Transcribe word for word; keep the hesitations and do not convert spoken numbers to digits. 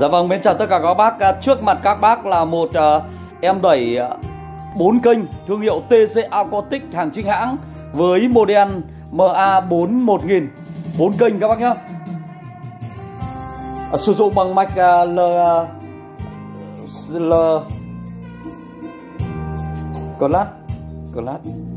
Dạ vâng, mến chào tất cả các bác. Trước mặt các bác là một uh, em đẩy bốn uh, kênh thương hiệu tê xê Aquatic hàng chính hãng với model M A bốn một nghìn, bốn kênh các bác nhé. Uh, sử dụng bằng mạch uh, L L Class Class